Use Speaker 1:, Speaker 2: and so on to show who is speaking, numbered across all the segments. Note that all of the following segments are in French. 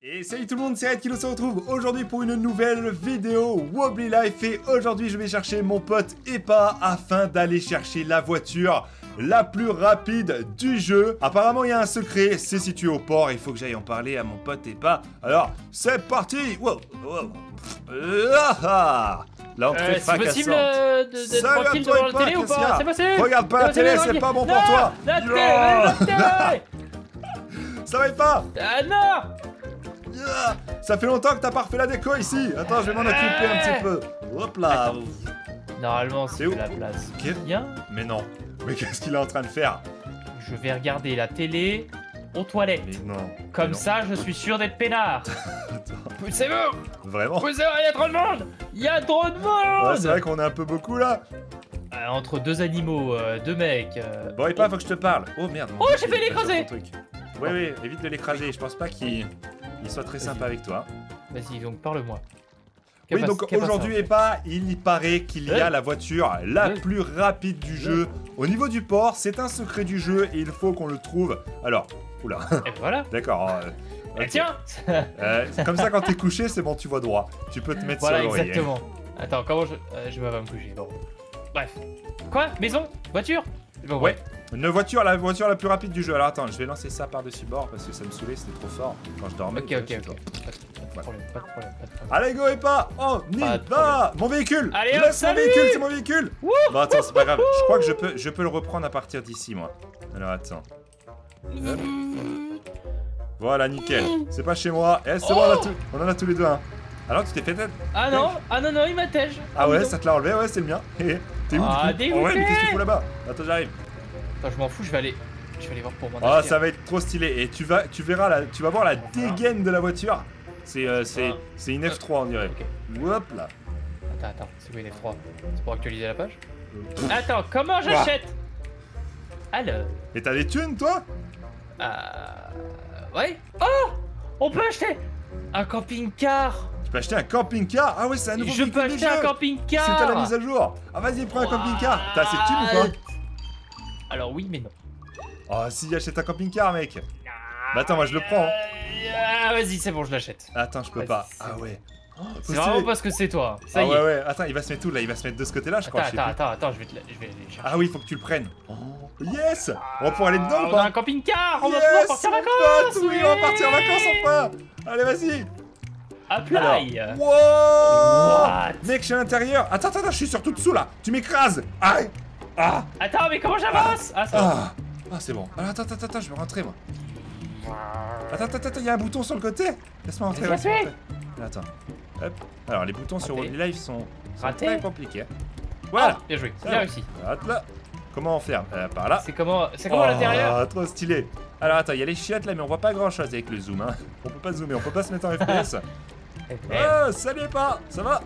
Speaker 1: Et salut tout le monde, c'est Red qui se retrouve aujourd'hui pour une nouvelle vidéo Wobbly Life. Et aujourd'hui je vais chercher mon pote Epa afin d'aller chercher la voiture la plus rapide du jeu. Apparemment il y a un secret, c'est situé au port, il faut que j'aille en parler à mon pote Epa. Alors c'est parti. Wow, wow. L'entrée
Speaker 2: c'est possible d'être tranquille devant la télé ou pas? C'est possible.
Speaker 1: Regarde pas la télé, c'est pas bon pour toi.
Speaker 2: La télé.
Speaker 1: Ça va pas?
Speaker 2: Ah non.
Speaker 1: Ça fait longtemps que t'as pas refait la déco ici. Attends, je vais m'en occuper un petit peu. Hop là.
Speaker 2: Attends. Normalement, c'est
Speaker 1: où
Speaker 2: la place.
Speaker 1: Bien. Mais non. Mais qu'est-ce qu'il est en train de faire?
Speaker 2: Je vais regarder la télé aux toilettes.
Speaker 1: Mais non.
Speaker 2: Comme ça, je suis sûr d'être peinard. Poussez-vous.
Speaker 1: Vraiment?
Speaker 2: Poussez-vous, il y a trop de monde. Il y a trop de monde.
Speaker 1: Ouais, c'est vrai qu'on est un peu beaucoup là.
Speaker 2: Entre deux animaux, deux mecs.
Speaker 1: Bon, et pas, faut que je te parle. Oh merde.
Speaker 2: Oh, j'ai fait l'écraser.
Speaker 1: Oui, oui, évite de l'écraser. Je pense pas qu'il soit très sympa avec toi.
Speaker 2: Vas-y, donc parle-moi.
Speaker 1: Oui, donc aujourd'hui, Epa, il y paraît qu'il y a la voiture la plus rapide du jeu. Au niveau du port, c'est un secret du jeu et il faut qu'on le trouve. Alors, oula.
Speaker 2: Et voilà.
Speaker 1: D'accord.
Speaker 2: Okay. Tiens.
Speaker 1: Comme ça, quand t'es couché, c'est bon, tu vois droit. Tu peux te mettre
Speaker 2: voilà,
Speaker 1: sur l'oreiller.
Speaker 2: Exactement. Attends, comment je vais me coucher. Bon. Bref. Quoi? Maison? Voiture? Bon,
Speaker 1: ouais. La voiture la plus rapide du jeu. Alors attends, je vais lancer ça par-dessus bord parce que ça me sauvait, c'était trop fort quand je dormais.
Speaker 2: Ok. Pas de problème.
Speaker 1: Allez, go Epa, on y va. Mon véhicule.
Speaker 2: Allez,
Speaker 1: laisse mon véhicule, c'est mon véhicule. Bon attends, c'est pas grave. Je crois que je peux le reprendre à partir d'ici, moi. Alors attends. Hop. Voilà, nickel. C'est pas chez moi. Eh, c'est bon, on en a tous les deux un. Alors tu t'es fait tête?
Speaker 2: Ah non, il m'attège.
Speaker 1: Ah ouais, ça te l'a enlevé, ouais, c'est le mien. T'es où?
Speaker 2: Ah,
Speaker 1: dégoûté. Oh ouais, mais qu'est-ce que tu fous là-bas? Attends, j'arrive.
Speaker 2: Attends, je m'en fous, je vais aller voir pour moi.
Speaker 1: Oh, ça va être trop stylé. Et tu verras tu vas voir la dégaine de la voiture. C'est une F3 on dirait. Okay. Hop là.
Speaker 2: Attends, c'est quoi une F3? C'est pour actualiser la page? Attends, comment j'achète? Alors.
Speaker 1: Et t'as des thunes toi?
Speaker 2: Ouais. Oh, on peut acheter un camping-car.
Speaker 1: Tu peux acheter un camping-car? Ah ouais, c'est un nouveau
Speaker 2: Je peux acheter un camping-car.
Speaker 1: C'est à la mise à jour. Ah vas-y, prends un camping-car. T'as assez de thunes ou pas?
Speaker 2: Alors oui, mais non.
Speaker 1: Oh si, achète un camping-car, mec. Bah attends, moi je le prends.
Speaker 2: Vas-y, c'est bon, je l'achète.
Speaker 1: Attends, je peux pas. Ah ouais.
Speaker 2: C'est vraiment parce que c'est toi. Ça y est.
Speaker 1: Ouais. Attends, il va se mettre où là? Il va se mettre de ce côté-là, je crois.
Speaker 2: Attends, je vais aller chercher.
Speaker 1: Ah oui, faut que tu le prennes. Yes. On va pouvoir aller dedans ou pas?
Speaker 2: On a un camping-car. On va pouvoir partir en vacances.
Speaker 1: Oui, on va partir en vacances enfin. Allez, vas-y.
Speaker 2: Apply.
Speaker 1: Wow. Mec, je suis à l'intérieur. Attends, je suis surtout dessous là. Tu m'écrases. Aïe. Ah.
Speaker 2: Attends, mais comment j'avance?
Speaker 1: Ah, c'est bon. Alors, attends, je vais rentrer moi. Attends, il y a un bouton sur le côté. Laisse-moi rentrer. Attends. Hop. Alors, les boutons sur Wobbly Life sont très compliqués. Voilà.
Speaker 2: Bien joué. Bien réussi.
Speaker 1: Là. Comment on ferme? Par là.
Speaker 2: C'est comment à l'intérieur?
Speaker 1: Ah, trop stylé. Alors, attends, il y a les chiottes là, mais on voit pas grand chose avec le zoom. Hein. On peut pas zoomer, on peut pas se mettre en FPS. Oh, salut pas. Ça va?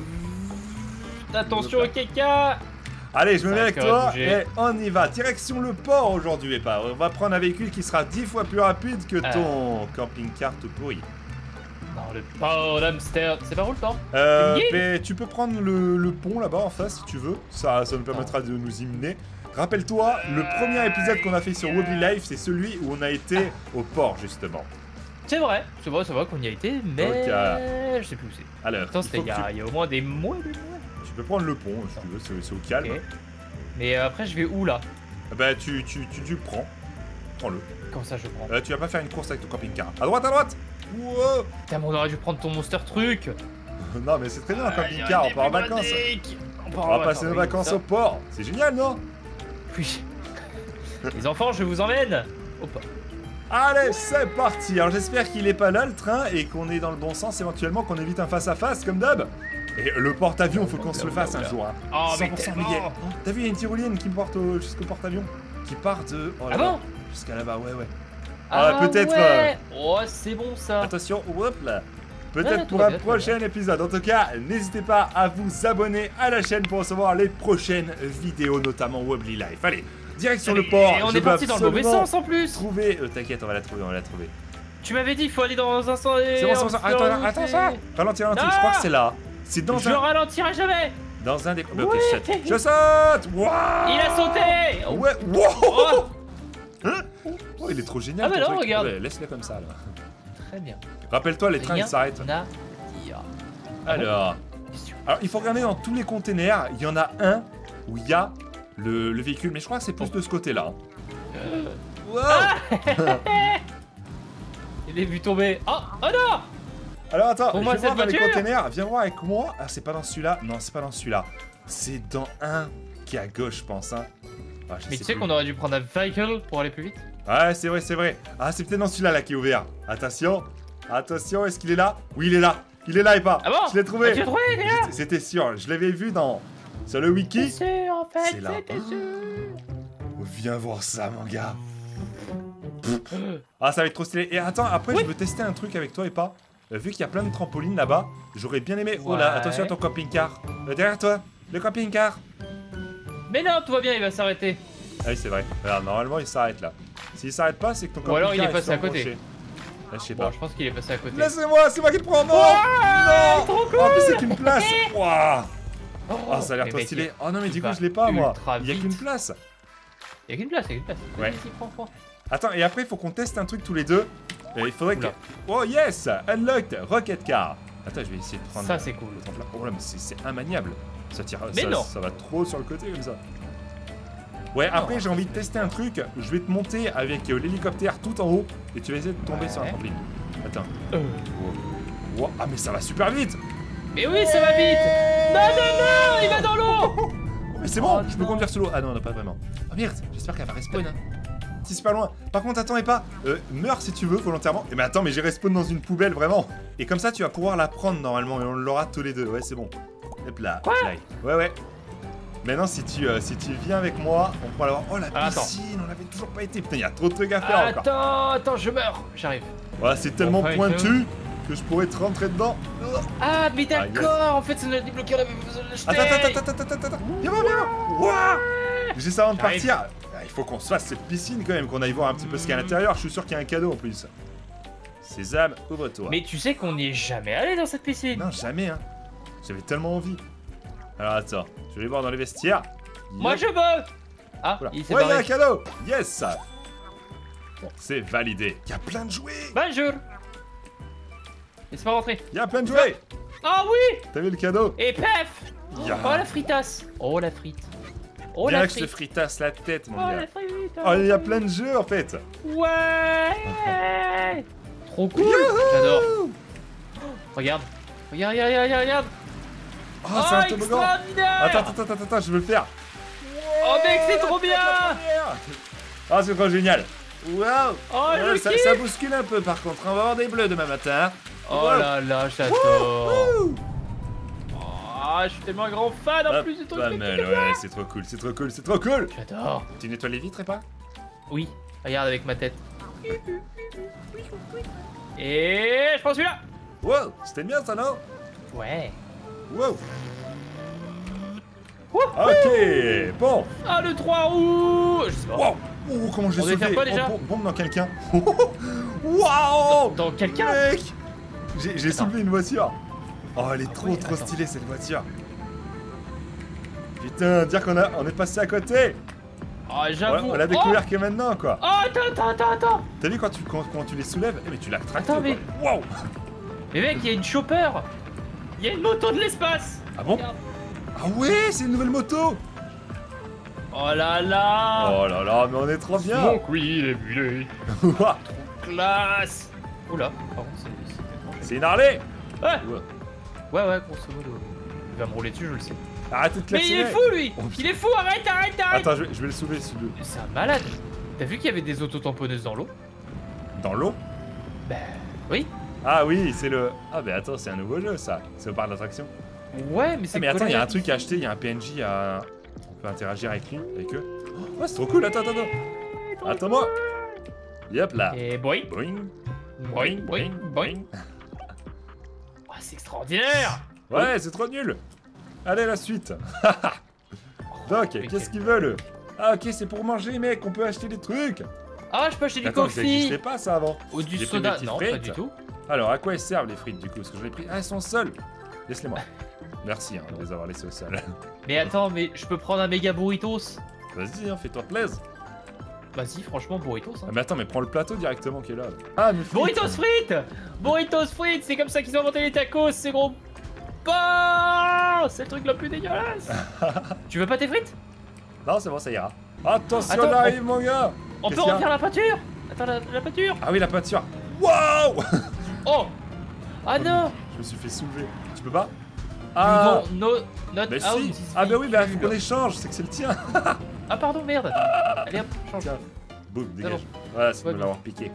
Speaker 2: Attention au caca.
Speaker 1: Allez, je me mets avec toi et on y va. Direction le port aujourd'hui, Epa. On va prendre un véhicule qui sera 10 fois plus rapide que ton camping-car tout pourri.
Speaker 2: Non, le port d'Amsterdam. C'est par où le port?
Speaker 1: Mais tu peux prendre le pont là-bas en face si tu veux. Ça nous permettra de nous y mener. Rappelle-toi, le premier épisode qu'on a fait sur Wobbly Life, c'est celui où on a été au port justement.
Speaker 2: C'est vrai qu'on y a été, mais je sais plus où c'est.
Speaker 1: Alors,
Speaker 2: attends, c'était il y a au moins des mois.
Speaker 1: Tu peux prendre le pont si tu veux, c'est au calme. Okay.
Speaker 2: Mais après, je vais où là?
Speaker 1: Bah, tu le prends. Prends-le.
Speaker 2: Comment ça, je prends?
Speaker 1: Tu vas pas faire une course avec ton camping-car. À droite! Wow.
Speaker 2: Putain, mais on aurait dû prendre ton monster truc.
Speaker 1: Non, mais c'est très bien un camping-car, on part en vacances. On va passer nos vacances au port. C'est génial, non?
Speaker 2: Oui. Les enfants, je vous emmène. Hop.
Speaker 1: Allez, c'est parti. Alors, j'espère qu'il est pas là le train et qu'on est dans le bon sens éventuellement, qu'on évite un face-à-face comme d'hab. Et le porte-avions, faut qu'on se le fasse un jour. Hein.
Speaker 2: Oh,
Speaker 1: 100% billet. T'as vu, il y a une tyrolienne qui me porte jusqu'au porte-avion. Qui part de. Oh,
Speaker 2: ah bon?
Speaker 1: Jusqu'à là-bas, ouais.
Speaker 2: Peut-être. Ouais. Oh, c'est bon ça.
Speaker 1: Attention, hop là. Peut-être pour un prochain épisode. En tout cas, n'hésitez pas à vous abonner à la chaîne pour recevoir les prochaines vidéos, notamment Wobbly Life. Allez, direction le port.
Speaker 2: Et on est parti dans le mauvais sens en plus.
Speaker 1: T'inquiète, on va la trouver,
Speaker 2: Tu m'avais dit, il faut aller dans un sens.
Speaker 1: C'est bon, attends ça. Ralentis, je crois que c'est là. C'est dans
Speaker 2: Je ralentirai jamais.
Speaker 1: Dans un des... Ok, je saute. Wow.
Speaker 2: Il a sauté.
Speaker 1: Ouais. Wow. Hein? Oh, il est trop génial.
Speaker 2: Ah bah non, regarde.
Speaker 1: Ouais, laisse-le comme ça là.
Speaker 2: Très bien.
Speaker 1: Rappelle-toi, les trains, ils s'arrêtent.
Speaker 2: Rien à dire.
Speaker 1: Alors, il faut regarder dans tous les containers. Il y en a un où il y a le véhicule, mais je crois que c'est plus de ce côté-là. Wow.
Speaker 2: Il est vu tomber. Oh non.
Speaker 1: Alors attends,
Speaker 2: Pour
Speaker 1: je
Speaker 2: moi,
Speaker 1: vais voir
Speaker 2: cette
Speaker 1: dans les
Speaker 2: voiture.
Speaker 1: containers. Viens voir avec moi. Ah, c'est pas dans celui-là. Non, c'est pas dans celui-là. C'est dans un qui est à gauche, je pense. Hein. Ah, je
Speaker 2: Mais
Speaker 1: sais
Speaker 2: tu sais
Speaker 1: plus.
Speaker 2: qu'on aurait dû prendre un vehicle pour aller plus vite.
Speaker 1: Ouais, c'est vrai, c'est vrai. Ah, c'est peut-être dans celui-là là qui est ouvert. Attention. Attention, est-ce qu'il est là? Oui, il est là. Il est là et pas.
Speaker 2: Ah bon?
Speaker 1: Je l'ai trouvé.
Speaker 2: Ah, tu l'as trouvé, il est là.
Speaker 1: C'était sûr. Je l'avais vu sur le wiki.
Speaker 2: C'est sûr, en fait,
Speaker 1: C'est là.
Speaker 2: c'était sûr.
Speaker 1: Viens voir ça, mon gars. Ah, ça va être trop stylé. Et attends, après,
Speaker 2: Oui.
Speaker 1: je veux tester un truc avec toi et pas. Vu qu'il y a plein de trampolines là-bas, j'aurais bien aimé. Oh là,
Speaker 2: Ouais.
Speaker 1: attention à ton camping-car. Derrière toi, le camping-car.
Speaker 2: Mais non, tout va bien, il va s'arrêter.
Speaker 1: Ah oui, c'est vrai. Regarde, normalement, il s'arrête là. S'il s'arrête pas, c'est que ton
Speaker 2: Ou
Speaker 1: camping-car
Speaker 2: alors il est passé à côté.
Speaker 1: surpenché. Ah, je sais
Speaker 2: Bon,
Speaker 1: pas.
Speaker 2: je pense qu'il est passé à côté.
Speaker 1: Laissez-moi, c'est moi qui le prends. Non,
Speaker 2: Ouah,
Speaker 1: non.
Speaker 2: trop cool.
Speaker 1: En plus, c'est qu'une place. Ouah. Oh, ça a l'air
Speaker 2: Mais
Speaker 1: trop
Speaker 2: mec,
Speaker 1: stylé. Oh non, mais
Speaker 2: il
Speaker 1: du coup,
Speaker 2: va
Speaker 1: je l'ai pas moi.
Speaker 2: ultra
Speaker 1: Il y a
Speaker 2: vite.
Speaker 1: qu'une place.
Speaker 2: Il y a qu'une place, il y a qu'une place.
Speaker 1: Ouais.
Speaker 2: Vas-y, prends.
Speaker 1: Attends, et après, il faut qu'on teste un truc tous les deux. Et il faudrait que.
Speaker 2: Oula.
Speaker 1: Oh yes! Unlocked Rocket Car. Attends, je vais essayer de prendre.
Speaker 2: Ça, c'est cool.
Speaker 1: le tremplin. Oh là, mais c'est immaniable. Ça tire.
Speaker 2: Mais
Speaker 1: ça,
Speaker 2: non.
Speaker 1: ça va trop sur le côté comme ça. Ouais, après,
Speaker 2: Non,
Speaker 1: j'ai envie de tester un truc. Je vais te monter avec l'hélicoptère tout en haut. Et tu vas essayer de tomber sur un
Speaker 2: Ouais.
Speaker 1: trampoline. Attends. Wow. Ah, mais ça va super vite!
Speaker 2: Mais oui, ça va vite. Non, il va dans l'eau.
Speaker 1: Mais c'est bon,
Speaker 2: Oh,
Speaker 1: je peux
Speaker 2: non.
Speaker 1: conduire sous l'eau. Ah non, non, pas vraiment. Oh merde, j'espère qu'elle va respawn. Hein. C'est super loin. Par contre, attends et pas. Meurs si tu veux, volontairement. Et mais attends, mais j'ai respawn dans une poubelle, vraiment. Et comme ça, tu vas pouvoir la prendre normalement. Et on l'aura tous les deux. Ouais, c'est bon. Hop là.
Speaker 2: Quoi?
Speaker 1: hop là. Ouais, ouais. Maintenant, si tu viens avec moi, on pourra l'avoir. Oh, la
Speaker 2: Ah, attends.
Speaker 1: piscine, on avait toujours pas été. Putain, il y a trop de trucs à faire encore.
Speaker 2: Attends, je meurs. J'arrive.
Speaker 1: Voilà, c'est tellement
Speaker 2: Enfin,
Speaker 1: pointu que je pourrais te rentrer dedans.
Speaker 2: Ah, mais
Speaker 1: Ah, yes.
Speaker 2: d'accord. En fait, ça nous a débloqué, on avait besoin de l'acheter.
Speaker 1: Attends. Viens voir, viens voir. Ouah. Juste avant de
Speaker 2: J'arrive.
Speaker 1: partir, il faut qu'on se fasse cette piscine quand même, qu'on aille voir un petit peu ce qu'il y a à l'intérieur. Je suis sûr qu'il y a un cadeau en plus. Sésame, ouvre-toi.
Speaker 2: Mais tu sais qu'on n'y est jamais allé dans cette piscine.
Speaker 1: Non, jamais, hein. J'avais tellement envie. Alors attends, je vais aller voir dans les vestiaires.
Speaker 2: Moi,
Speaker 1: Yep.
Speaker 2: je veux. Ah,
Speaker 1: Voilà.
Speaker 2: il s'est
Speaker 1: Ouais, il y a un
Speaker 2: barré.
Speaker 1: cadeau. Yes. Bon, c'est validé. Il y a plein de jouets.
Speaker 2: Bonjour. Laisse-moi rentrer.
Speaker 1: Il y a plein de jouets.
Speaker 2: Ah oui.
Speaker 1: T'as vu le cadeau?
Speaker 2: Et pef.
Speaker 1: Ya.
Speaker 2: Oh, la fritasse. Oh, la frite. Oh,
Speaker 1: Viens
Speaker 2: la
Speaker 1: que je te
Speaker 2: frite.
Speaker 1: fritasse la tête, mon
Speaker 2: Oh,
Speaker 1: gars.
Speaker 2: la frite.
Speaker 1: Oh, il y a plein de jeux en fait.
Speaker 2: Ouais. Trop cool.
Speaker 1: Youhou.
Speaker 2: J'adore. Regarde. Regarde.
Speaker 1: Oh, c'est un toboggan.
Speaker 2: extraordinaire.
Speaker 1: Attends, je veux le faire.
Speaker 2: Oh, mec, c'est trop bien.
Speaker 1: Ah, c'est trop génial. Waouh.
Speaker 2: Oh, je
Speaker 1: ça,
Speaker 2: kiffe.
Speaker 1: ça bouscule un peu par contre. On va avoir des bleus demain matin.
Speaker 2: Oh
Speaker 1: Wow.
Speaker 2: là là, j'adore.
Speaker 1: Wouh.
Speaker 2: Oh, je suis tellement un grand fan en
Speaker 1: Hop,
Speaker 2: plus de ton
Speaker 1: pas
Speaker 2: truc.
Speaker 1: mal, ouais, c'est trop cool.
Speaker 2: J'adore.
Speaker 1: Tu nettoies les vitres et pas?
Speaker 2: Oui, regarde avec ma tête. Et je prends celui-là.
Speaker 1: Wow, c'était bien ça, non?
Speaker 2: Ouais.
Speaker 1: Wow.
Speaker 2: Wouhou.
Speaker 1: Ok, bon.
Speaker 2: Ah, le 3 roues. Je sais pas.
Speaker 1: Wow. Oh, comment j'ai
Speaker 2: On devait
Speaker 1: sauvé.
Speaker 2: faire quoi, déjà?
Speaker 1: Bombe dans quelqu'un. Waouh.
Speaker 2: Dans quelqu'un.
Speaker 1: Mec, j'ai
Speaker 2: Attends.
Speaker 1: soulevé une voiture. Oh, elle est trop
Speaker 2: ouais,
Speaker 1: trop
Speaker 2: attends.
Speaker 1: stylée cette voiture. Putain, dire on est passé à côté.
Speaker 2: Oh,
Speaker 1: Ouais,
Speaker 2: j'avoue.
Speaker 1: on l'a découvert que maintenant quoi.
Speaker 2: Oh, attends.
Speaker 1: T'as vu quand tu les soulèves? Eh mais tu l'as tracté
Speaker 2: Attends, mais-
Speaker 1: quoi. Wow.
Speaker 2: Mais mec, il y a une chopper. Il y a une moto de l'espace.
Speaker 1: Ah bon?
Speaker 2: Regarde.
Speaker 1: Ah ouais, c'est une nouvelle moto.
Speaker 2: Oh là là.
Speaker 1: Oh là là, mais on est trop bien.
Speaker 2: Mon il est brûlé.
Speaker 1: Ouah,
Speaker 2: Classe. Oula. Par contre, c'est...
Speaker 1: c'est une Harley.
Speaker 2: Ouais.
Speaker 1: Ouais.
Speaker 2: Ouais, grosso modo. Il va me rouler dessus, je le sais.
Speaker 1: Arrêtez de
Speaker 2: Mais
Speaker 1: klaxonner.
Speaker 2: il est fou, lui.
Speaker 1: Oh,
Speaker 2: Il est fou, arrête.
Speaker 1: Attends, je vais le soulever celui
Speaker 2: C'est un malade. T'as vu qu'il y avait des autotamponneuses dans l'eau?
Speaker 1: dans l'eau.
Speaker 2: Bah oui.
Speaker 1: Ah oui, c'est le. Ah bah attends, c'est un nouveau jeu ça. C'est au parc d'attraction.
Speaker 2: Ouais, mais
Speaker 1: Ah,
Speaker 2: c'est
Speaker 1: mais attends, il y a un
Speaker 2: coloré.
Speaker 1: truc à acheter, il y a un PNJ à. On peut interagir avec lui, avec eux. Oh, ouais, c'est trop cool, attends. Attends-moi. Yep là.
Speaker 2: Et boing. Boing. Oh, c'est extraordinaire.
Speaker 1: Ouais, c'est trop nul. Allez, la suite. Donc,
Speaker 2: mais
Speaker 1: qu'est-ce
Speaker 2: quel-
Speaker 1: qu'ils veulent? Ah ok, c'est pour manger, mec, on peut acheter des trucs.
Speaker 2: Ah, je peux acheter du
Speaker 1: Attends, ça
Speaker 2: coffee.
Speaker 1: n'existait pas ça avant.
Speaker 2: Ou du
Speaker 1: Des
Speaker 2: soda.
Speaker 1: petites
Speaker 2: Non, pas
Speaker 1: frites.
Speaker 2: du tout.
Speaker 1: Alors, à quoi elles servent les frites du coup? Parce que j'en ai pris. Ah, elles sont seules. Laisse-les-moi. Merci de les avoir laissées au sol.
Speaker 2: Mais attends, mais je peux prendre un méga burritos.
Speaker 1: Vas-y, hein, fais-toi plaisir.
Speaker 2: Vas-y, franchement, burritos.
Speaker 1: Ah,
Speaker 2: Hein.
Speaker 1: mais attends, mais prends le plateau directement qui est là. Ah, mais frites.
Speaker 2: Burritos frites. Burritos frites, c'est comme ça qu'ils ont inventé les tacos, ces gros. Bah, c'est le truc le plus dégueulasse. Tu veux pas tes frites?
Speaker 1: Non, c'est bon, ça ira. Attention,
Speaker 2: Attends,
Speaker 1: on arrive, mon gars.
Speaker 2: On peut
Speaker 1: Qu'est-ce qu'il y a
Speaker 2: refaire la peinture. Attends, la peinture.
Speaker 1: Ah oui, la peinture. Waouh.
Speaker 2: Oh. Ah non.
Speaker 1: Je me suis fait soulever. Tu peux pas? Ah.
Speaker 2: Non, not
Speaker 1: Mais
Speaker 2: out
Speaker 1: si.
Speaker 2: this
Speaker 1: Ah bah oui, bah faut
Speaker 2: vehicle.
Speaker 1: qu'on échange, c'est que c'est le tien.
Speaker 2: Ah pardon, merde. Allez hop, change.
Speaker 1: Tiens. Boum, dégage.
Speaker 2: bon.
Speaker 1: Voilà, c'est de
Speaker 2: Ouais,
Speaker 1: me l'avoir piqué.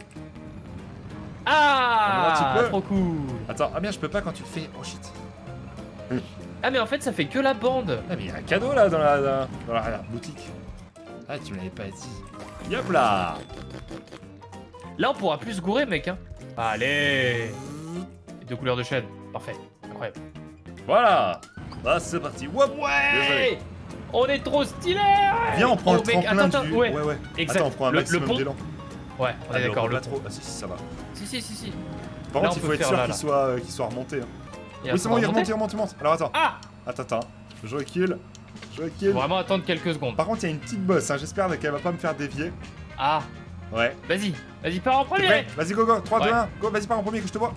Speaker 2: Ah,
Speaker 1: Un petit peu.
Speaker 2: trop cool.
Speaker 1: Attends, ah merde, je peux pas quand tu le fais. Oh shit.
Speaker 2: Ah mais en fait ça fait que la bande.
Speaker 1: Ah mais il y a un cadeau là dans la boutique. Ah, tu me l'avais pas dit. Yop là.
Speaker 2: Là on pourra plus se gourer mec hein. Allez. Et deux couleurs de chaîne. Parfait. Incroyable.
Speaker 1: Voilà. Bah c'est parti. Wop. Désolé.
Speaker 2: Ouais. On est trop stylé.
Speaker 1: Viens, on prend
Speaker 2: Oh,
Speaker 1: le
Speaker 2: mec,
Speaker 1: tremplin
Speaker 2: attends,
Speaker 1: du...
Speaker 2: Ouais.
Speaker 1: Attends,
Speaker 2: Exact.
Speaker 1: on prend un
Speaker 2: Le
Speaker 1: maximum
Speaker 2: pont.
Speaker 1: d'élan.
Speaker 2: Ouais, on
Speaker 1: Ah,
Speaker 2: est
Speaker 1: mais
Speaker 2: d'accord.
Speaker 1: on
Speaker 2: Le
Speaker 1: pas trop. Ah si, ça va.
Speaker 2: Si.
Speaker 1: Par
Speaker 2: Là,
Speaker 1: contre,
Speaker 2: on
Speaker 1: il
Speaker 2: peut
Speaker 1: faut être
Speaker 2: faire
Speaker 1: sûr
Speaker 2: là,
Speaker 1: qu'il soit remonté. Hein.
Speaker 2: Et
Speaker 1: Oui, c'est bon,
Speaker 2: après,
Speaker 1: il
Speaker 2: on va
Speaker 1: remonte,
Speaker 2: monter.
Speaker 1: il remonte. Alors attends.
Speaker 2: Ah.
Speaker 1: Attends. Je recule.
Speaker 2: Faut vraiment attendre quelques secondes.
Speaker 1: Par contre, il y a une petite bosse. Hein. J'espère qu'elle va pas me faire dévier.
Speaker 2: Ah.
Speaker 1: Ouais.
Speaker 2: Vas-y pars en
Speaker 1: T'es
Speaker 2: premier.
Speaker 1: prêt? Vas-y, go, go. 3, 2,
Speaker 2: Ouais.
Speaker 1: 1. Go, vas-y, pars en premier que je te vois.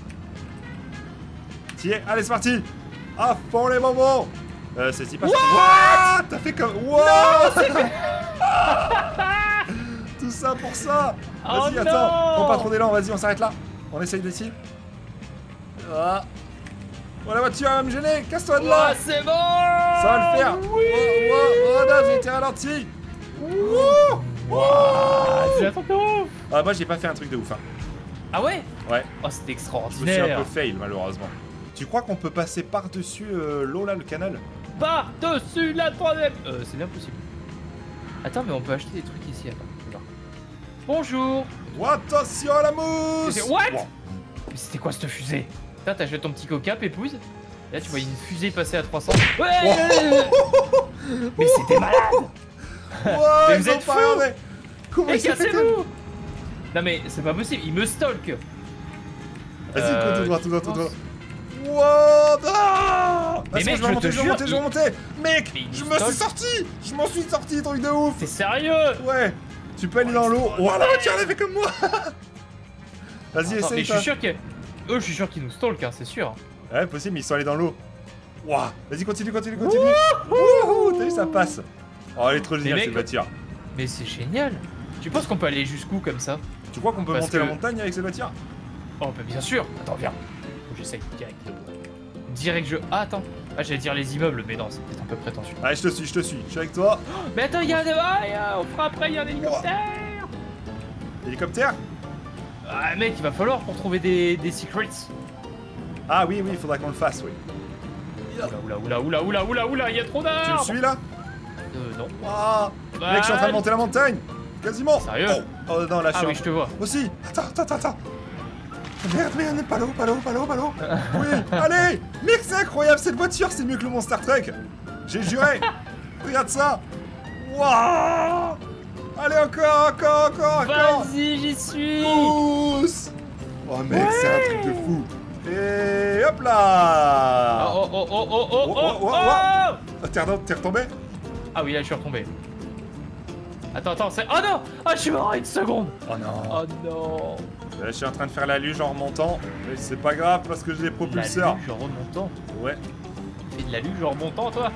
Speaker 1: T'y es. Allez, c'est parti. À fond les bonbons. C'est-y, passe. What? T'as fait comme. What? Tout ça pour ça.
Speaker 2: Oh
Speaker 1: Vas-y, attends.
Speaker 2: non.
Speaker 1: Prends pas trop d'élan. Vas-y, on s'arrête là. On essaye d'ici. Ah. Oh, la voiture elle va me gêner. Casse-toi de là.
Speaker 2: Oh, c'est bon.
Speaker 1: Ça va le faire.
Speaker 2: Oui.
Speaker 1: Oh, non, j'ai été ralenti.
Speaker 2: C'est un truc de ouf.
Speaker 1: Ah, moi, j'ai pas fait un truc de ouf. Hein.
Speaker 2: Ah ouais.
Speaker 1: Ouais.
Speaker 2: Oh c'était
Speaker 1: Je me suis un
Speaker 2: extraordinaire.
Speaker 1: peu fail, malheureusement. Tu crois qu'on peut passer par-dessus l'eau, là, le canal?
Speaker 2: Par-dessus la troisième. C'est bien possible. Attends mais on peut acheter des trucs ici. Attends. Genre. Bonjour.
Speaker 1: Oh, attention à la mousse.
Speaker 2: What?
Speaker 1: Wow.
Speaker 2: Mais c'était quoi cette fusée? Putain, t'as acheté ton petit coca, Pépouze? Là, tu vois une fusée passer à 300. Ouais. Mais c'était malade.
Speaker 1: Ouais,
Speaker 2: Mais
Speaker 1: ils
Speaker 2: vous
Speaker 1: ont
Speaker 2: êtes
Speaker 1: pas
Speaker 2: fous.
Speaker 1: regardé. Comment
Speaker 2: Mais
Speaker 1: il s'est fait
Speaker 2: cassez-vous. Non mais c'est pas possible, il me stalk.
Speaker 1: Vas-y, go tout droit, tout droit, tout
Speaker 2: je
Speaker 1: droit.
Speaker 2: pense-
Speaker 1: What? Ah.
Speaker 2: Mais
Speaker 1: Vas-y,
Speaker 2: mec,
Speaker 1: je vais remonter,
Speaker 2: je
Speaker 1: je
Speaker 2: te
Speaker 1: vais remonter,
Speaker 2: jure,
Speaker 1: je vais remonter. Mec,
Speaker 2: Mais il
Speaker 1: je
Speaker 2: me
Speaker 1: me suis
Speaker 2: stalk.
Speaker 1: sorti. Je m'en suis sorti, truc de ouf.
Speaker 2: T'es sérieux?
Speaker 1: Ouais. Tu peux aller dans l'eau. Oh, la voiture, elle est fait comme moi. Vas-y,
Speaker 2: Attends, mais
Speaker 1: essaye
Speaker 2: je
Speaker 1: ça.
Speaker 2: suis sûr que... Eux, je suis sûr qu'ils nous stalk, hein, c'est sûr.
Speaker 1: Ouais, possible, mais ils sont allés dans l'eau. Ouah. Vas-y, continue. Wouhou. T'as vu, ça passe. Oh, elle est trop géniale,
Speaker 2: mec,
Speaker 1: cette voiture.
Speaker 2: Mais c'est génial. Tu penses qu'on peut aller jusqu'où comme ça?
Speaker 1: Tu crois qu'on peut
Speaker 2: Parce
Speaker 1: monter la
Speaker 2: que-
Speaker 1: montagne avec cette voiture?
Speaker 2: Oh bah bien sûr. Attends, viens. Faut que j'essaye direct. Direct je... Ah attends. Ah j'allais dire les immeubles, mais non, c'est peut-être un peu prétentieux.
Speaker 1: Allez, je te suis. Je suis avec toi.
Speaker 2: Mais attends, il y a un... on fera après, il y a un hélicoptère.
Speaker 1: Hélicoptère?
Speaker 2: Ah mec, il va falloir pour trouver des secrets.
Speaker 1: Ah oui, il faudra qu'on le fasse, oui.
Speaker 2: Oula, il y a trop
Speaker 1: Tu me
Speaker 2: d'arbres.
Speaker 1: suis là?
Speaker 2: Non.
Speaker 1: Ah. Mec, je suis en train de monter la montagne. Quasiment.
Speaker 2: Sérieux?
Speaker 1: Oh non, là, je
Speaker 2: Ah
Speaker 1: suis
Speaker 2: oui, je te vois.
Speaker 1: Aussi. Attends. Merde, pas l'eau. Oui, allez. Mec, c'est incroyable, cette voiture, c'est mieux que le mon Star Trek. J'ai juré. Regarde ça. Waouh. Allez, encore.
Speaker 2: Vas-y, j'y suis.
Speaker 1: Pousse. Oh mec, c'est un truc de fou. Et hop là.
Speaker 2: Oh.
Speaker 1: T'es retombé?
Speaker 2: Ah oui, là, je suis retombé. Attends, c'est... Oh non. Ah, je suis mort à une seconde.
Speaker 1: Oh non.
Speaker 2: Oh non.
Speaker 1: Je suis en train de faire la luge en remontant. Mais c'est pas grave parce que j'ai des propulseurs.
Speaker 2: La luge en remontant.
Speaker 1: Ouais.
Speaker 2: Tu fais de la luge en remontant, toi?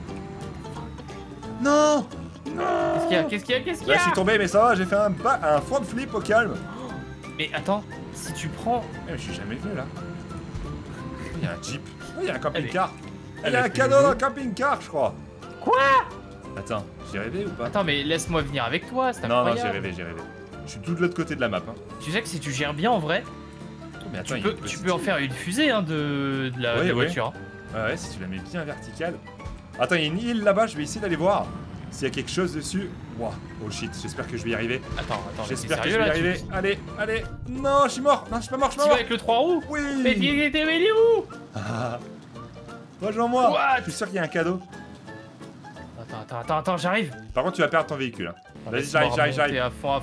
Speaker 1: Non.
Speaker 2: Qu'est-ce qu'il y a
Speaker 1: Là, je suis tombé, mais ça va, j'ai fait un front flip au calme.
Speaker 2: Mais attends, si tu prends...
Speaker 1: Eh, mais je suis jamais venu là. Il y a un jeep. Il y a un camping-car. Il
Speaker 2: elle
Speaker 1: y a
Speaker 2: est
Speaker 1: un
Speaker 2: plus
Speaker 1: cadeau
Speaker 2: lourde.
Speaker 1: dans le camping-car, je crois.
Speaker 2: Quoi?
Speaker 1: Attends, j'ai rêvé ou pas?
Speaker 2: Attends, mais laisse-moi venir avec toi, c'est
Speaker 1: Non,
Speaker 2: incroyable.
Speaker 1: j'ai rêvé. Je suis tout de l'autre côté de la map. Hein.
Speaker 2: Tu sais que si tu gères bien en vrai,
Speaker 1: Mais attends,
Speaker 2: tu peux en faire une fusée hein, de la
Speaker 1: Oui.
Speaker 2: voiture. hein.
Speaker 1: Ouais, si tu la mets bien verticale. Attends, il y a une île là-bas, je vais essayer d'aller voir s'il y a quelque chose dessus. Wow. Oh shit, j'espère que je vais y arriver.
Speaker 2: Attends, mais t'es
Speaker 1: J'espère que je
Speaker 2: sérieux
Speaker 1: vais y
Speaker 2: là?
Speaker 1: arriver. Allez. Non, je suis mort. Non, je suis pas mort,
Speaker 2: Tu vas avec le 3 roues?
Speaker 1: Oui.
Speaker 2: Mais il était où?
Speaker 1: Ah. Rejoins-moi.
Speaker 2: What?
Speaker 1: Je suis sûr qu'il y a un cadeau.
Speaker 2: Attends, j'arrive.
Speaker 1: Par contre, tu vas perdre ton véhicule. Hein. Vas-y,
Speaker 2: Laisse-moi
Speaker 1: j'arrive.
Speaker 2: remonter à fond.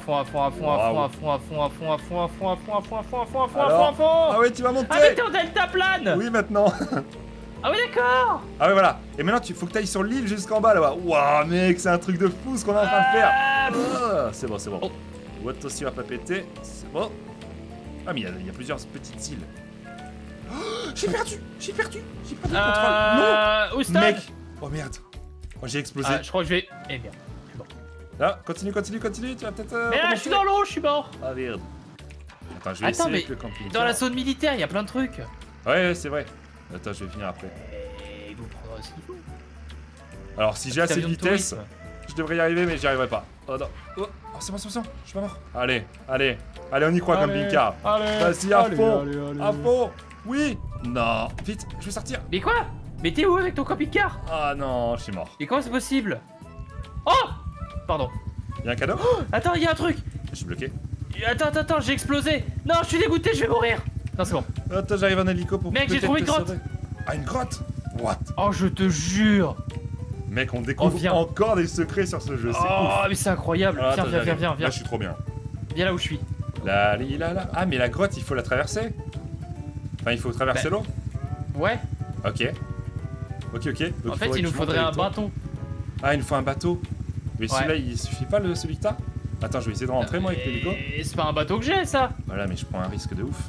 Speaker 1: Alors... Ah oui, tu vas monter.
Speaker 2: Ah mais t'es en delta plane.
Speaker 1: Oui, maintenant.
Speaker 2: Ah ouais, d'accord.
Speaker 1: Ah ouais, voilà. Et maintenant, faut que tu ailles sur l'île jusqu'en bas là-bas. Waouh, mec, c'est un truc de fou ce qu'on est en train de faire. Ah, c'est bon, c'est bon.
Speaker 2: Oh.
Speaker 1: What aussi va pas péter. C'est bon. Ah, mais il y a plusieurs petites îles. Oh, j'ai perdu le contrôle.
Speaker 2: Où
Speaker 1: Non, mec. Oh merde. Oh, j'ai explosé.
Speaker 2: Je crois que je vais. Eh bien.
Speaker 1: Là, continue. Tu vas peut-être.
Speaker 2: Mais là, je suis dans l'eau, je suis mort.
Speaker 1: Ah merde. Attends, je vais essayer avec le camping.
Speaker 2: Dans la zone militaire, il y a plein de trucs.
Speaker 1: Ouais, c'est vrai. Attends, je vais finir après.
Speaker 2: Et vous prendrez ce qu'il faut.
Speaker 1: Alors, si j'ai assez de vitesse, je devrais y arriver, mais j'y arriverai pas. Oh non. Oh, c'est bon, je suis pas mort. Allez, on y croit, camping-car. Vas-y, à fond. Oui. Non, vite, je vais sortir.
Speaker 2: Mais quoi? Mais t'es où avec ton camping-car?
Speaker 1: Ah non, je suis mort.
Speaker 2: Et comment c'est possible? Oh! Pardon.
Speaker 1: Y'a un cadeau?
Speaker 2: Oh, attends, il y a un truc.
Speaker 1: Je suis bloqué.
Speaker 2: Attends, j'ai explosé. Non, je suis dégoûté, je vais mourir. Non, c'est bon.
Speaker 1: Attends, j'arrive en hélico pour
Speaker 2: mec, j'ai trouvé une grotte.
Speaker 1: Ah, une grotte? What?
Speaker 2: Oh, je te jure.
Speaker 1: Mec, on découvre encore des secrets sur ce jeu, c'est ouf.
Speaker 2: Oh, mais c'est incroyable. Viens.
Speaker 1: Là, je suis trop bien.
Speaker 2: Viens là où je suis.
Speaker 1: Là. Ah, mais la grotte, il faut la traverser? Enfin, il faut traverser l'eau?
Speaker 2: Ouais.
Speaker 1: Ok. Donc,
Speaker 2: en fait, il nous faudrait un bateau.
Speaker 1: Ah, il nous faut un bateau. Mais celui-là, il suffit pas, celui que t'as? Attends, je vais essayer de rentrer, moi, avec l'hélico.
Speaker 2: C'est pas un bateau que j'ai, ça.
Speaker 1: Voilà, mais je prends un risque de ouf.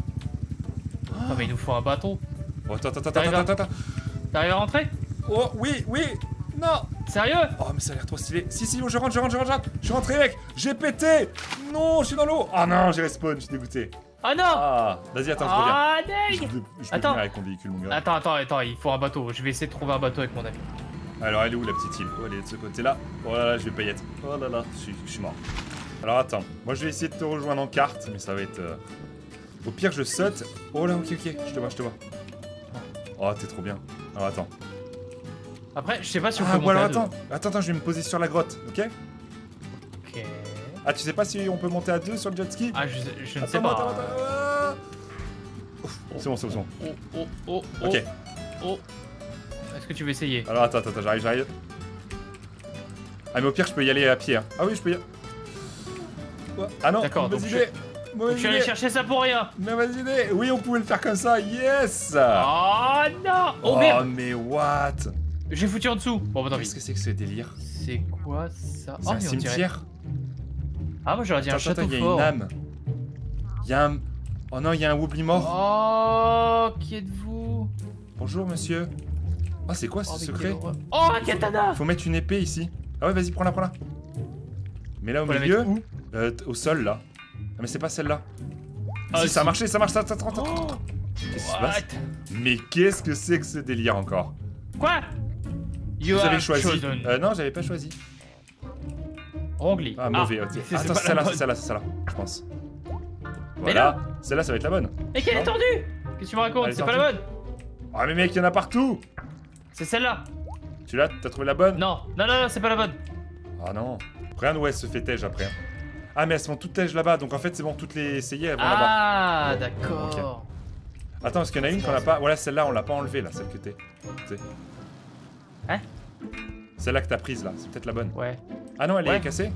Speaker 2: Oh, mais il nous faut un bateau.
Speaker 1: Oh, attends.
Speaker 2: T'arrives à rentrer?
Speaker 1: Oh, oui. Non.
Speaker 2: Sérieux?
Speaker 1: Oh, mais ça a l'air trop stylé. Si, je rentre. Je suis rentré, mec. J'ai pété. Non, je suis dans l'eau. Ah non, j'ai respawn, je suis dégoûté.
Speaker 2: Ah non.
Speaker 1: Ah, vas-y, attends, je reviens.
Speaker 2: Ah, dang.
Speaker 1: Je peux
Speaker 2: Attends.
Speaker 1: venir avec mon véhicule, mon gars.
Speaker 2: Attends, il faut un bateau. Je vais essayer de trouver un bateau avec mon ami.
Speaker 1: Alors, elle est où, la petite île? Oh, elle est de ce côté-là. Oh là là, je vais pas y être. Oh là là, je suis mort. Alors, attends. Moi, je vais essayer de te rejoindre en carte, mais ça va être... Au pire, je saute. Oh là, ok. Je te vois. Oh, t'es trop bien. Alors, attends.
Speaker 2: Après, je sais pas si on peut monter.
Speaker 1: Ah, alors, attends, je vais me poser sur la grotte, ok?
Speaker 2: Ok.
Speaker 1: Ah, tu sais pas si on peut monter à deux sur le jet ski?
Speaker 2: Ah, je ne sais pas.
Speaker 1: Attends. C'est bon. Ok.
Speaker 2: Oh. Est-ce que tu veux essayer?
Speaker 1: Alors, attends, j'arrive. Ah, mais au pire, je peux y aller à pied. Hein. Ah oui, je peux y aller. Ah non,
Speaker 2: d'accord,
Speaker 1: mauvaise
Speaker 2: donc
Speaker 1: idée.
Speaker 2: je suis allé chercher ça pour rien.
Speaker 1: Mauvaise idée. Oui, on pouvait le faire comme ça. Yes.
Speaker 2: Oh non. Oh merde.
Speaker 1: Mais what?
Speaker 2: J'ai foutu en dessous. Bon, bah tant pis.
Speaker 1: Qu'est-ce que c'est que ce délire?
Speaker 2: C'est quoi ça?
Speaker 1: C'est un cimetière.
Speaker 2: Ah, moi j'aurais dit un château fort.
Speaker 1: Il y a une âme. Il y a un... Oh non, il y a un Wobbly mort.
Speaker 2: Oh, qui êtes-vous?
Speaker 1: Bonjour, monsieur. Oh, c'est quoi ce secret?
Speaker 2: Oh, un katana.
Speaker 1: Faut mettre une épée ici. Ah ouais, vas-y, prends-la. Mais là, au milieu, au sol, là. Ah, mais c'est pas celle-là. Ah, si, ça a marché, Attends. Qu'est-ce qui se passe? Mais qu'est-ce que c'est que ce délire encore?
Speaker 2: Quoi?
Speaker 1: Vous avez choisi. Non, j'avais pas choisi.
Speaker 2: Ongli.
Speaker 1: Ah, mauvais, ok. Attends, c'est celle-là, je pense. Voilà, celle-là, ça va être la bonne.
Speaker 2: Mais qu'elle est tendue! Qu'est-ce que tu me racontes? C'est pas la bonne!
Speaker 1: Ah, mais mec, il y en a partout!
Speaker 2: C'est celle-là!
Speaker 1: Tu l'as? T'as trouvé la bonne?
Speaker 2: Non, c'est pas la bonne!
Speaker 1: Ah non. Regarde où elle se fait tège après. Ah, mais elles sont toutes tèges là-bas, donc en fait, c'est bon, toutes les essayées, elles vont là-bas.
Speaker 2: Ah, d'accord. Okay.
Speaker 1: Attends, parce qu'il y en a une qu'on a pas. Voilà, celle-là, on l'a pas enlevée, là, celle que t'es.
Speaker 2: Hein?
Speaker 1: Celle-là que t'as prise, là, c'est peut-être la bonne.
Speaker 2: Ouais.
Speaker 1: Ah non, elle est cassée?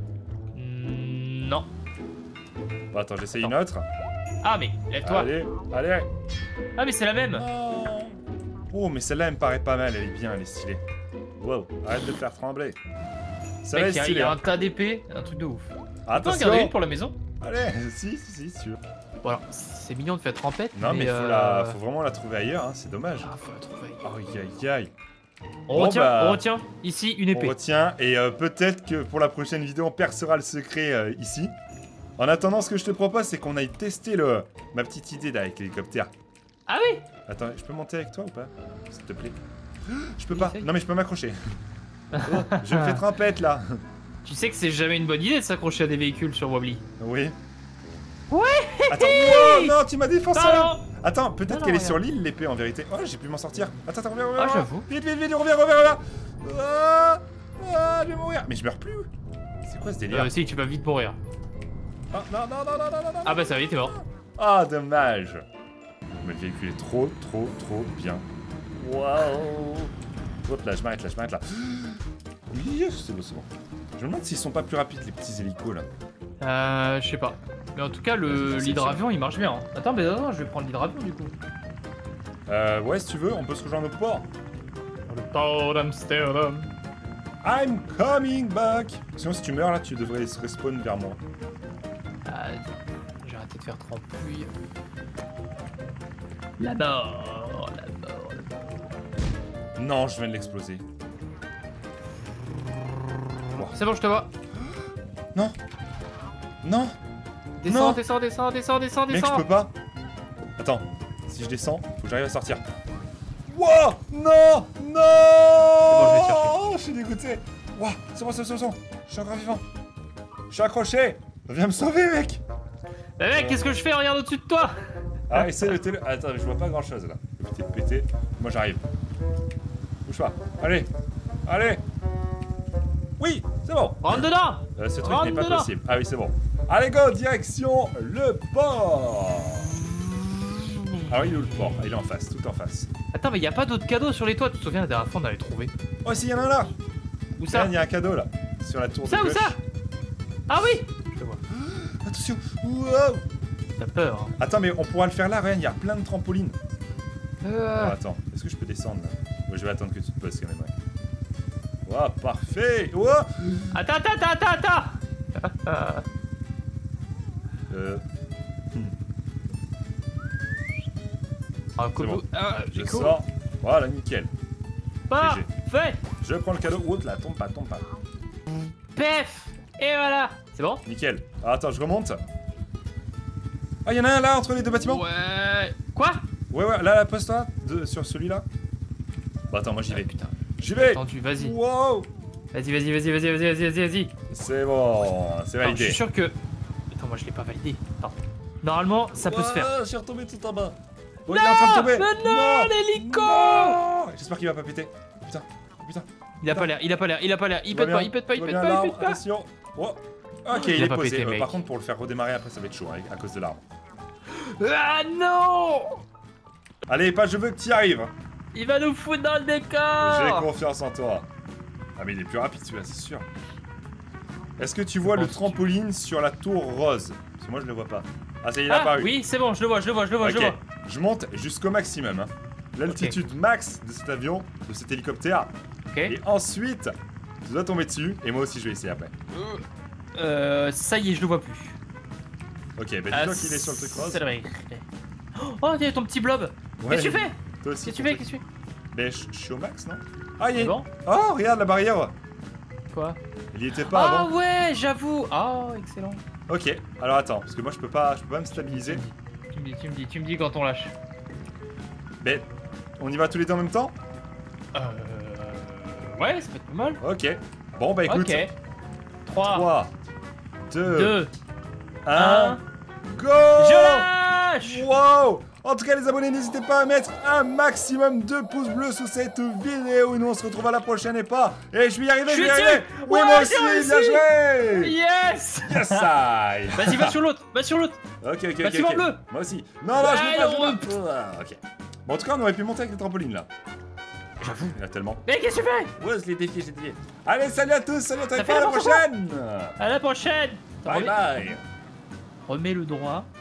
Speaker 2: Non.
Speaker 1: Bon, attends, j'essaye une autre.
Speaker 2: Ah, mais lève-toi.
Speaker 1: Allez.
Speaker 2: Ah, mais c'est la même.
Speaker 1: Oh, mais celle-là, elle me paraît pas mal, elle est bien, elle est stylée. Wow, arrête de te faire trembler. Celle-là est stylée.
Speaker 2: Il y a un tas d'épées, un truc de ouf.
Speaker 1: Attention.
Speaker 2: On peut en garder une pour la maison?
Speaker 1: Allez, si, sûr.
Speaker 2: Bon, alors, c'est mignon de faire trempette.
Speaker 1: Non, mais faut vraiment la trouver ailleurs, hein, c'est dommage.
Speaker 2: Ah, faut la trouver ailleurs.
Speaker 1: Aïe.
Speaker 2: On retient. Ici, une épée.
Speaker 1: On retient, et peut-être que pour la prochaine vidéo, on percera le secret ici. En attendant, ce que je te propose, c'est qu'on aille tester ma petite idée là avec l'hélicoptère.
Speaker 2: Ah oui?
Speaker 1: Attends, je peux monter avec toi ou pas? S'il te plaît. Je peux pas. Non, mais je peux m'accrocher. Je me fais trempette là.
Speaker 2: Tu sais que c'est jamais une bonne idée de s'accrocher à des véhicules sur Wobbly.
Speaker 1: Oui.
Speaker 2: Ouais.
Speaker 1: Attends, oh, non, tu m'as défoncé. Attends, peut-être qu'elle est sur l'île, l'épée, en vérité. Oh, j'ai pu m'en sortir. Attends, reviens.
Speaker 2: Ah, j'avoue.
Speaker 1: Vite, reviens. Ah, je vais mourir. Mais je meurs plus. C'est quoi ce délire?
Speaker 2: Si, tu vas vite mourir.
Speaker 1: Oh, non.
Speaker 2: Ah bah ça va, t'es mort.
Speaker 1: Ah, dommage. Mais le véhicule est trop bien. Waouh. Hop là, je m'arrête là. Yes, c'est bon. Je me demande s'ils sont pas plus rapides, les petits hélicos là.
Speaker 2: Je sais pas. Mais en tout cas, l'hydravion il marche bien. Hein. Attends, je vais prendre l'hydravion du coup.
Speaker 1: Ouais, si tu veux, on peut se rejoindre au port.
Speaker 2: Le port d'Amsterdam.
Speaker 1: I'm coming back. Sinon, si tu meurs là, tu devrais se respawn vers moi.
Speaker 2: Ah, j'ai arrêté de faire trempouille. Là-bas.
Speaker 1: Non, je viens de l'exploser.
Speaker 2: C'est bon, je te vois.
Speaker 1: Non. Non.
Speaker 2: Descends,
Speaker 1: Non.
Speaker 2: descends.
Speaker 1: Mec, je peux pas. Attends, si je descends, faut que j'arrive à sortir. Wow. Non. Non.
Speaker 2: bon, je vais te chercher.
Speaker 1: Je suis dégoûté. Wow, c'est bon. Je suis encore vivant. Je suis accroché. Viens me sauver, mec.
Speaker 2: Mais mec, qu'est-ce que je fais? Regarde au-dessus de toi.
Speaker 1: Ah, essaie de télé. Attends, je vois pas grand chose là. Pété. Moi, j'arrive. Bouge pas. Allez. Oui, c'est bon.
Speaker 2: Rentre dedans.
Speaker 1: Ce truc
Speaker 2: Rentre
Speaker 1: n'est pas
Speaker 2: dedans.
Speaker 1: possible. Ah oui, c'est bon. Allez, go, direction le port. Ah oui, il est où le port? Il est en face, tout en face.
Speaker 2: Attends, mais y a pas d'autres cadeaux sur les toits. Tu te souviens la dernière fois on allait trouver?
Speaker 1: Oh, si, il y en a un là.
Speaker 2: Où ça?
Speaker 1: Il y a un cadeau là, sur la tour de
Speaker 2: Où
Speaker 1: cloche.
Speaker 2: ça? Ah oui. Je te vois.
Speaker 1: Attention. Wow.
Speaker 2: T'as peur. Hein.
Speaker 1: Attends, mais on pourra le faire là, regarde, il y a plein de trampolines. Oh, attends, est-ce que je peux descendre là? Ouais, je vais attendre que tu te poses quand même. Ouais. Wow, parfait. Wow.
Speaker 2: Attends. Ah, cool.
Speaker 1: bon.
Speaker 2: Ah,
Speaker 1: Je
Speaker 2: cool.
Speaker 1: sors. Voilà, nickel.
Speaker 2: Parfait.
Speaker 1: Je prends le cadeau. Ouh, là, tombe pas.
Speaker 2: Pef. Et voilà. C'est bon?
Speaker 1: Nickel. Ah, attends, je remonte. Ah, il y en a un là entre les deux bâtiments.
Speaker 2: Ouais. Quoi?
Speaker 1: Ouais, là, pose-toi sur celui-là. Bon, attends, moi j'y vais.
Speaker 2: Putain.
Speaker 1: J'y vais.
Speaker 2: Attendu, vas-y.
Speaker 1: Wow.
Speaker 2: Vas-y.
Speaker 1: C'est bon, c'est
Speaker 2: Alors,
Speaker 1: validé.
Speaker 2: je suis sûr que. Attends, moi je l'ai pas validé. Attends. Normalement, ça peut se faire.
Speaker 1: Je suis retombé tout en bas. Oh, il est en train de tomber.
Speaker 2: Mais non, l'hélico.
Speaker 1: Non. J'espère qu'il va pas péter. Putain.
Speaker 2: Il a pas l'air. Il pète pas.
Speaker 1: Attention. Oh. Ok, il
Speaker 2: Il a
Speaker 1: est
Speaker 2: pas
Speaker 1: posé.
Speaker 2: pété, mec.
Speaker 1: Par contre, pour le faire redémarrer après, ça va être chaud hein, à cause de l'arbre.
Speaker 2: Ah non.
Speaker 1: Allez, pas, je veux que tu y arrives.
Speaker 2: Il va nous foutre dans le
Speaker 1: J'ai
Speaker 2: décor.
Speaker 1: confiance en toi. Ah, mais il est plus rapide celui-là, c'est sûr. Est-ce que tu vois le
Speaker 2: pense que
Speaker 1: trampoline sur la tour rose? Parce que moi, je le vois pas. Ah, ça y est, il est
Speaker 2: Ah
Speaker 1: apparu.
Speaker 2: oui, c'est bon, je le vois.
Speaker 1: Ok, je monte jusqu'au maximum. Hein. L'altitude max de cet avion, de cet hélicoptère.
Speaker 2: Ok.
Speaker 1: Et ensuite, tu dois tomber dessus. Et moi aussi, je vais essayer après.
Speaker 2: Ça y est, je le vois plus.
Speaker 1: Ok, bah dis-toi qu'il est sur le truc rose.
Speaker 2: C'est vrai. Oh, tiens, ton petit blob.
Speaker 1: Ouais,
Speaker 2: Qu'est-ce que tu fais?
Speaker 1: Toi aussi.
Speaker 2: Qu'est-ce que tu fais?
Speaker 1: Mais je suis au max, non? Ah, il y a...
Speaker 2: Bon.
Speaker 1: Oh, regarde la barrière.
Speaker 2: Quoi?
Speaker 1: Il y était pas
Speaker 2: Ah
Speaker 1: avant.
Speaker 2: ouais, j'avoue. Ah, excellent.
Speaker 1: Ok, alors attends, parce que moi, je peux pas me stabiliser.
Speaker 2: Tu me dis quand on lâche.
Speaker 1: Mais on y va tous les deux en même temps?
Speaker 2: Ouais, ça peut être pas mal.
Speaker 1: Ok. Bon, bah écoute.
Speaker 2: Ok. 3,
Speaker 1: 3, 2,
Speaker 2: 2,
Speaker 1: 1,
Speaker 2: 1.
Speaker 1: go!
Speaker 2: Je lâche!
Speaker 1: Wow! En tout cas, les abonnés, n'hésitez pas à mettre un maximum de pouces bleus sous cette vidéo. Et nous, on se retrouve à la prochaine et pas. Et je vais y arriver,
Speaker 2: Je
Speaker 1: je vais y
Speaker 2: suis
Speaker 1: arriver!
Speaker 2: dessus!
Speaker 1: Oui,
Speaker 2: Ouais,
Speaker 1: moi
Speaker 2: j'ai
Speaker 1: aussi, bien
Speaker 2: réussi!
Speaker 1: joué!
Speaker 2: Yes!
Speaker 1: Yes, I!
Speaker 2: Vas-y, va sur l'autre,
Speaker 1: Ok.
Speaker 2: Bâtiment bleu!
Speaker 1: Moi aussi. Non, je l'ai pas,
Speaker 2: Ouais,
Speaker 1: je l'ai pas. Ah, ok. Bon, en tout cas, on aurait pu monter avec le trampoline là.
Speaker 2: J'avoue.
Speaker 1: Il y en a tellement.
Speaker 2: Mais qu'est-ce que tu fais?
Speaker 1: Ouais, je l'ai défié. Allez, salut à tous, salut à toi,
Speaker 2: Ça
Speaker 1: et
Speaker 2: fait
Speaker 1: à la
Speaker 2: n'importe
Speaker 1: prochaine!
Speaker 2: À la prochaine!
Speaker 1: Bye bye!
Speaker 2: Remets le droit.